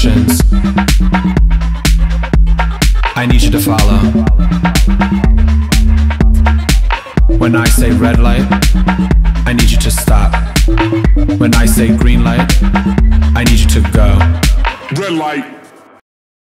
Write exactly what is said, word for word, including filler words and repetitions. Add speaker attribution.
Speaker 1: instructions. I need you to follow. When I say red light, I need you to stop. When I say green light, I need you to go.
Speaker 2: Red light.